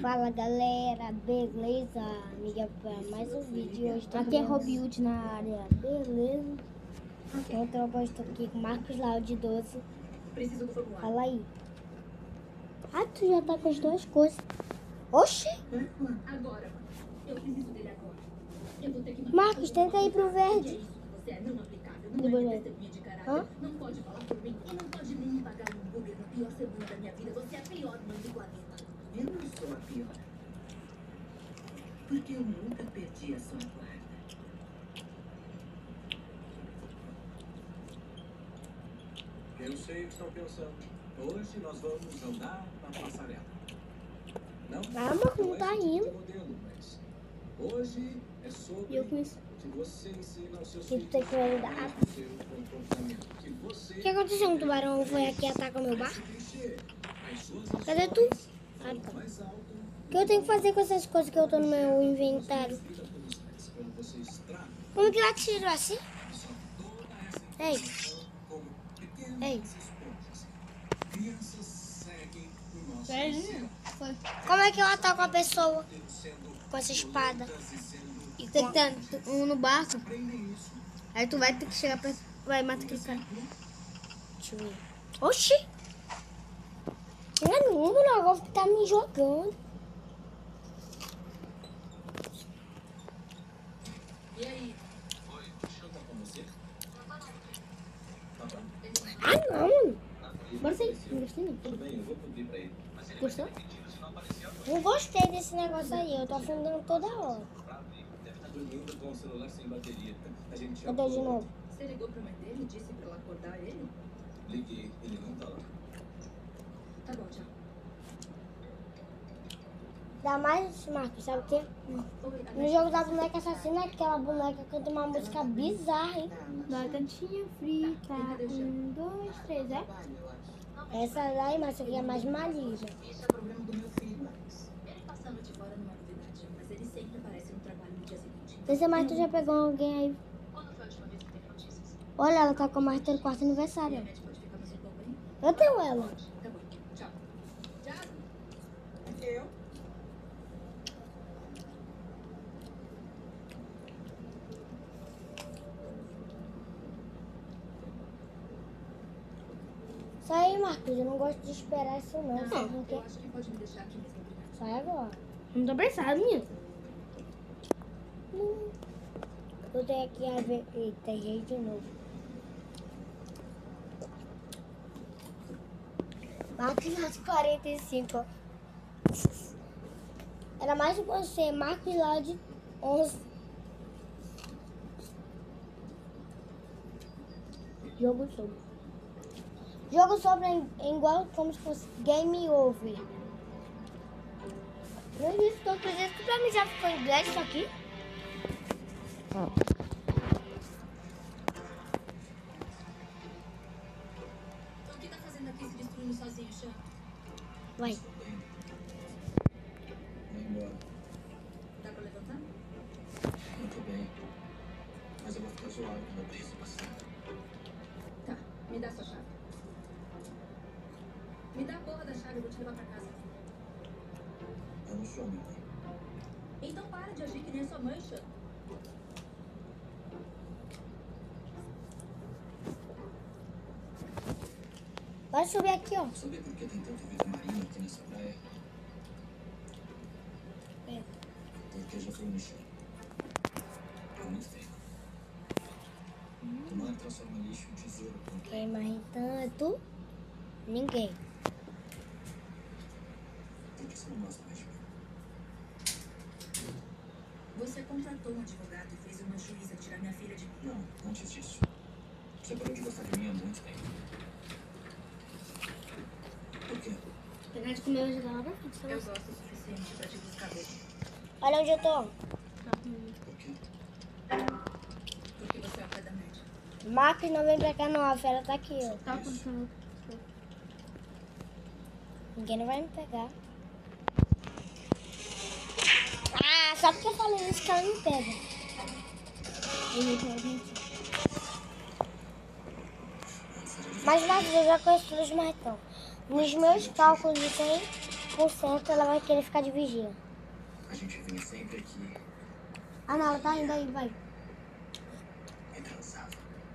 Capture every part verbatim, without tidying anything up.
Fala galera, beleza? Amiga, para mais um vídeo hoje. Aqui é Robiud na área, beleza? Então eu estou aqui com Marcos Laude doze. Preciso do formulário. Fala aí. Ah, tu já tá com as duas coisas. Oxi! Agora. Eu preciso dele agora. Eu vou ter que Marcos, tenta ir pro verde. Você é não aplicável, não é testemunha de caráter, Hã? não pode falar por mim e não pode nem me pagar um Uber na pior semana da minha vida. Você é a pior mãe do planeta. Eu não sou a pior. Porque eu nunca perdi a sua guarda. Eu sei o que estão pensando. Hoje nós vamos andar na passarela. Não? Ah, Marcos, não tá indo. Modelo, mas hoje é sobre Eu comecei. que você ensina aos seus Que tu filhos tem que ajudar. o seu comportamento. Que você O que aconteceu? Um tubarão foi aqui e atacou meu barco? clichê. As suas Cadê tu? Ah, tá. mais alto, O que eu tenho que fazer com essas coisas que eu tô no meu inventário? vida pelos pés. Quando você extrai Como que ela tirou assim? só toda essa Ei, informação como pequenas ei. esponjas. Crianças seguem o nosso Peraí, exemplo, foi. Como é que eu ataco a pessoa sendo com essa espada? violentas e sendo E tem que ter um no barco, aprendem isso. aí tu vai ter que chegar pra... Vai matar aquele cara. Deixa eu ver. Oxi! Não é número, o negócio que tá me jogando. E aí? Oi, deixa eu estar com você. Tá bom? Ah, não. Bora sair. Não gostei não. Tudo bem, eu vou pedir pra ele. Mas ele Gostou? se não aparecer, Não gostei desse negócio aí. Eu tô afundando toda hora. deve estar dormindo com o celular sem bateria. A gente já Cadê de novo? Você ligou pra mãe dele e disse pra ela acordar ele? liguei, ele não tá lá. Tá bom, tchau. Dá mais, Marcos, sabe o quê? Oi, No jogo da boneca assassina, aquela boneca canta uma música bizarra, hein? Batatinha frita. Um, dois, três, é? Essa daí, mas essa aqui é mais maligna. Isso é problema do meu filho, Alex. Ele passando de fora numa novidade, mas ele sempre aparece no trabalho no dia seguinte. Vê se mais tu já pegou alguém aí. Quando foi a última vez que teve notícias? Olha, ela tá com o martelo quarto aniversário. A médica pode ficar mais um pouco aí? Eu tenho ela. Tá bom, tchau. Tchau. Eu? Sai aí, Marcos. Eu não gosto de esperar isso não. Sabe por Eu quê? acho que pode me deixar aqui mesmo, obrigada. Sai agora. Não tô apressado, menino. Hum. Eu tenho aqui a ver. Eita, errei de novo. Marcos Laude quarenta e cinco. Era mais que você, Marcos Laude onze. Jogo sobre. Jogo sobre é é igual como se fosse game over. Não disse que eu acredito que pra mim já ficou em inglês isso aqui. Então o que tá fazendo aqui se destruindo sozinho, Chan? Vai. Vai embora. Dá pra levantar? Muito bem. Mas eu vou ficar zoado quando a brisa passar. Tá, me dá sua chave. Me dá a porra da chave, eu vou te levar pra casa. Eu não sou minha mãe. Então para de agir que nem a sua mãe, Chan. Vai subir aqui, ó. Sabe por que tem tanta vida marinha aqui nessa praia? É. Porque já fui no chão. É muito feio. O mar transforma lixo em tesouro. Quem mais tanto? Ninguém. Por que você não gosta mais de mim? Você contratou um advogado e fez uma juíza tirar minha filha de mim. Não, antes disso. Você parou de gostar de mim há muito tempo. Por quê? Pegar de comer hoje lá pra frente, Eu gosto o suficiente pra te buscar bem. Olha onde eu tô. Por quê? Porque você é o pai da médica. Marcos não vem pra cá não, a fera tá aqui, ó. Tá acontecendo. Ninguém não vai me pegar. Ah, só porque eu falei isso que ela me pega. Mas, Marcos, eu já conheço os martão. Nos meus cálculos tem por cento ela vai querer ficar de vigia. A gente vinha sempre aqui Ah, não, ela tá indo aí, vai. e transava.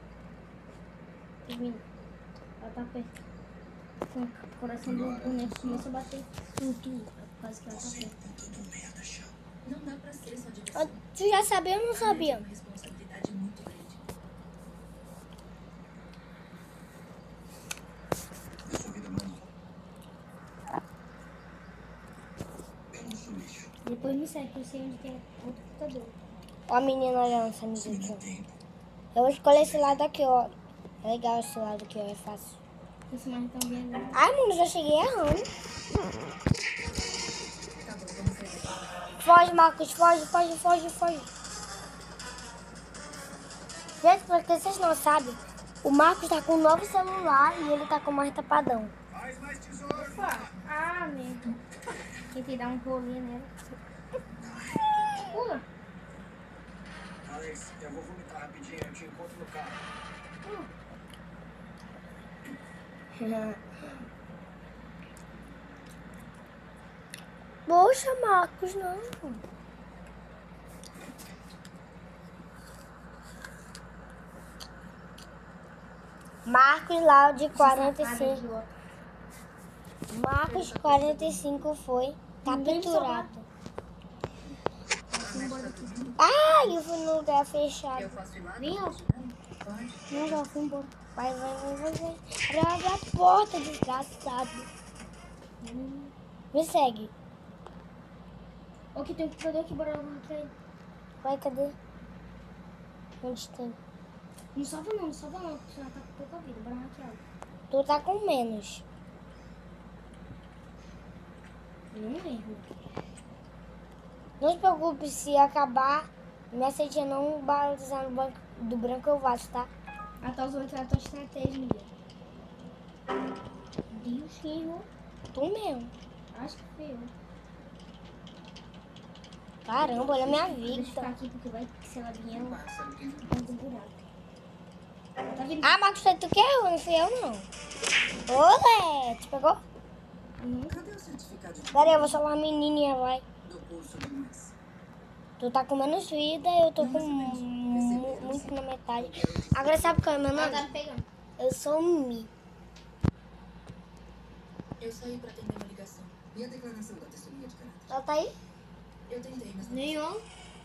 Vindo. Ela tá perto. Com o coração do boneco começa a bater tudo. Quase que ela tá perto. Tem tudo merda, chão. Não dá pra ser só Ah, diversão. tu já sabia ou não É sabia? uma responsabilidade muito grande. Na sua vida, mano. Eu não sou lixo. Depois me segue, que eu sei onde tem outro computador. Ó a menina olhando essa Você me menina dá aqui. tempo. Eu vou escolher esse lado aqui, ó. É legal esse lado aqui, ó. É fácil. Esse mais tão bem agora. Ai, mano, já cheguei errando. Tá bom, vamos sair daqui. Foge, Marcos. Foge, foge, foge, foge. Gente, porque vocês não sabem, o Marcos tá com um novo celular e ele tá com mais tapadão. Faz mais tesouro. Ah, merda. Tentei dar um rolinho nela. Pula. Alex, eu vou vomitar rapidinho. Eu te encontro no carro. Poxa, Marcos, não. Marcos lá de quarenta e cinco. Marcos quarenta e cinco foi capturado. Ai, eu fui no lugar fechado. Eu posso ir lá? Vem, ó. Pode. Não, já fui embora. Vai, vai, vai, vai, vai. Abre, abre a porta, desgraçado. Me segue. Ó, que tem um computador aqui, bora lá pra ele. Vai, cadê? Onde tem? Não salva não, não salva não, porque ela tá com pouca vida. Bora hackear. Tu tá com menos. Não erro. Não se preocupe se acabar. Minha sentinha não balizar no banco do branco eu vaso, tá? Ela tá usando aquela tua estratégia, Miguel. Deus, quem errou? Tu mesmo. Acho que foi eu. Caramba, olha a minha Deixa eu ficar vida. aqui, porque vai, se ela vier, ela Passa. vai do buraco. Tá vindo? Ah, Marcos, foi tu que errou, não fui eu não. Olé, tu pegou? Não. Cadê o certificado de Pera aí, eu vou salvar a menininha, vai. do curso do mês? Tu tá com menos vida, eu tô com mu- muito na metade. Agora sabe qual é meu Ela tá nome? me pegando. Eu sou Mi. Eu saí pra atender uma ligação. E a declaração da testemunha de caráter? Ela tá aí? Eu tentei, mas não Nenhum.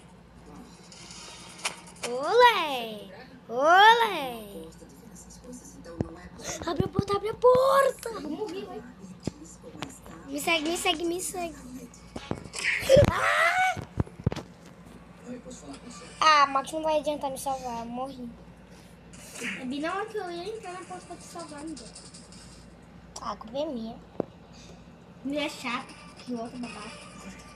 Olé! Olé! gosta de ver essas coisas, então não é bom. Abre a porta, abre a porta! Vou morrer, vai. E diz como está. Me segue, me segue, me segue. Oi, posso falar com você? Ah, Max não vai adiantar me salvar, eu morri. É bem na hora que eu ia entrar na porta pra te salvar, Miguel. Ah, a culpa é minha. Mulher chata, que outra babaca.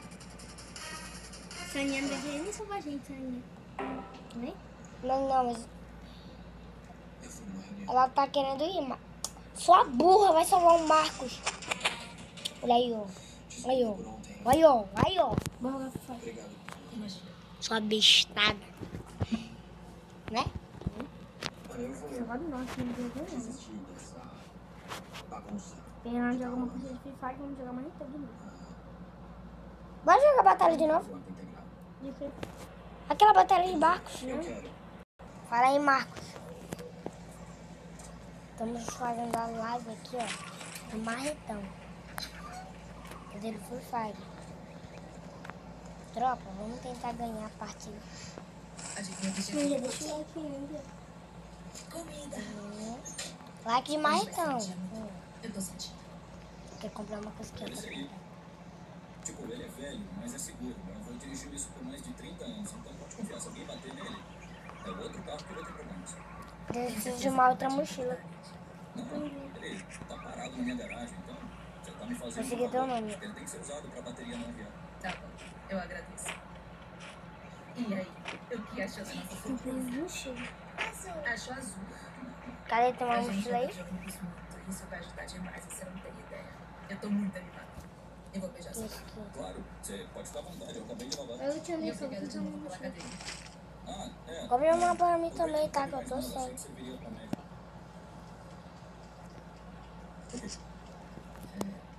Saninha não vai querer nem salvar a gente, Saninha. Né? Não, não, mas Eu fui numa reunião. ela tá querendo ir, mas... Sua burra, vai salvar o Marcos. Olha aí, ó. Aí, ó. Por ontem. Aí, ó. Aí, ó. Bora lá, fora. Obrigado. Imagina. Sua bestada. Né? Olha, eu vou Salvar do nosso, não deu não. desistir dessa bagunça. Fernando joga uma coisa de Free Fire, vamos jogar mais então de novo. Bora jogar batalha de novo? Forma integral. De quê? Aquela batalha de barcos. Eu quero. Fala aí, Marcos. Estamos fazendo a live aqui, ó. Do Marretão. Cadê ele? Free Fire. Tropa, vamos tentar ganhar a partida. Adivinha que Mãe, já dia deixa eu aqui ainda. comida. Hum. Like de Marretão. Hum. Eu tô sentindo. Quer comprar uma coisa que é Esse aí, tipo, ele é velho, mas é seguro. Meu avô dirigiu isso por mais de trinta anos, então pode confiar. Se alguém bater nele, é o outro carro que vai ter problemas. Preciso de uma outra mochila. Não, ele tá parado na minha garagem, então você tá me fazendo Consegui um teu favor. nome. Ele tem que ser usado pra bateria não aviar. Tá bom, eu agradeço. E aí, o que achou da nossa surpresa? Mochila. Achou azul. Cadê? Tem uma A gente mochila anda aí? jogando muito. Isso vai ajudar demais, você não tem ideia. Eu tô muito animada. Eu vou beijar sua Isso mão. aqui. Claro, você pode ficar à vontade, eu acabei de lavar. Eu te E amei, só obrigada vou de fazer novo uma pela mochila. cadeira. Ah, é. Compre uma pra mim também, tá? Que eu Mas tô não, achei sem. que você viria pra médico. Ok.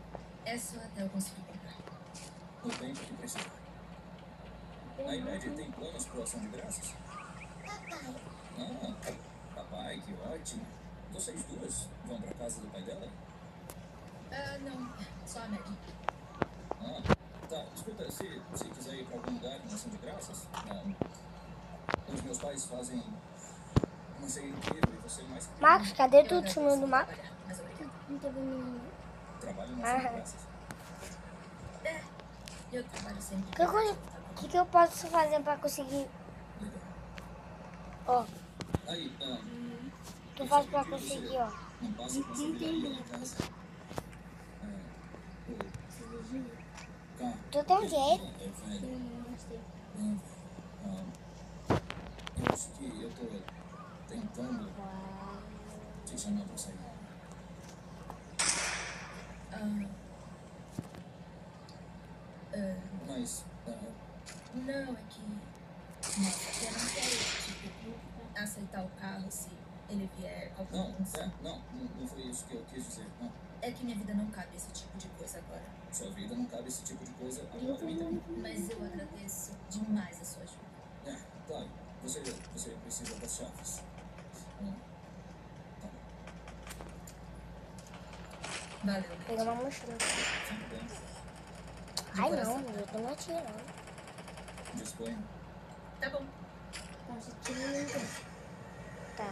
É só até eu conseguir comprar. O tempo que precisar. A Imed tem planos para ação de graças? Papai. Ah, papai, que ótimo. Vocês duas vão para casa do pai dela? Ah, não. Só a Maggie. Ah, tá. Escuta, se, se quiser ir para algum lugar em ação de graças, ah, os meus pais fazem uma ceia incrível e você mais que Marcos, cadê Eu tu agradeço filmando o Marcos? trabalhar, mas obrigada. Não tá vendo nenhum. trabalho em ação de Aham. graças. É, eu trabalho sempre. Que coisa- O que, que eu posso fazer pra conseguir? Legal. Ó, Aí, ah, o que eu faço pra conseguir, ó? não passa com essa vilharia em casa. Ah, o carro. Tu tem um jeito. É velho. Não, não gostei. Hum, ah, eu acho que eu tô tentando te chamar pra sair. Ah, ah, Mas, ah, não, é que. Nossa, eu não quero, tipo, aceitar o carro se ele vier ao não, balanço. é, não, não, não foi isso que eu quis dizer. Não, É que minha vida não cabe esse tipo de coisa agora. sua vida não cabe esse tipo de coisa agora, eu entendo. Mas eu agradeço demais a sua ajuda. É, tá, você, você precisa das chaves. Hum, tá, Valeu. Pegar uma mochila. tudo bem. Ai, não, eu tô não atirando. Disponha. Tá bom. Tá, você tira o meu. Tá.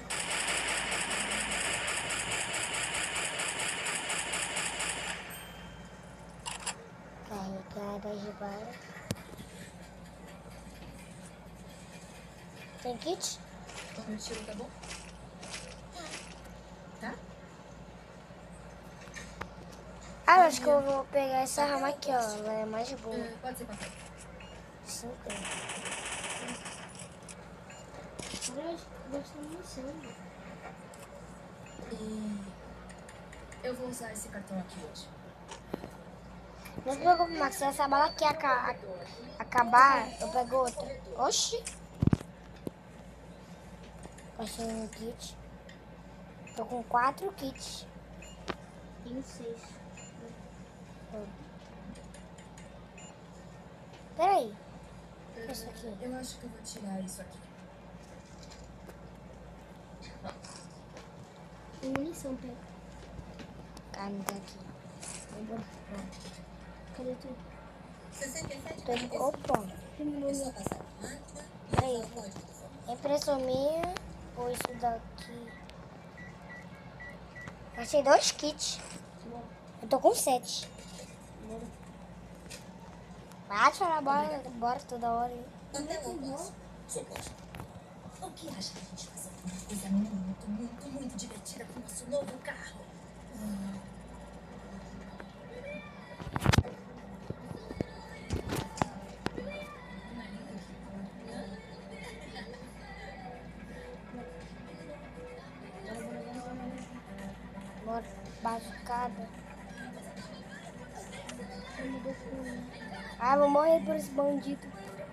Carregar as balas. Tem kit? O meu tiro tá bom? Tá? Ah, eu acho que eu vou pegar essa arma aqui, ó. Ela é mais boa. Ah, pode ser papel. Cinco. Agora gostou muito sangue. E eu vou usar esse cartão aqui hoje. Não se preocupe, Max. Se essa bala aqui aca acabar, eu pego outra. Oxi. Achei um kit. Tô com quatro kits. Tenho seis. Peraí. Ah, Isso aqui. Eu acho que eu vou tirar isso aqui. Tem munição, pega. Carne tá aqui. Cadê tu? sessenta e sete. Tô... Opa. Terminou meu. Peraí. Impressão minha. Ou isso daqui. Achei dois kits. Eu tô com sete. Vai atirar a bola, bora toda hora. Hein? Até logo. Sua próxima. O que acha da gente fazer uma coisa muito, muito, muito divertida com o nosso novo carro? Bora, bazucada. Ah, vou morrer por esse bandido.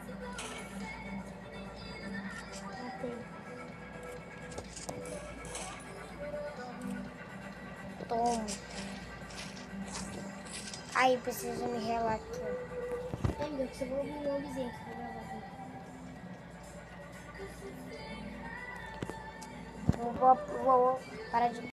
Toma. Aí, preciso me relar aqui. Pega, que você vai ouvir o vizinho que vai gravar aqui. Vou, vou, vou parar de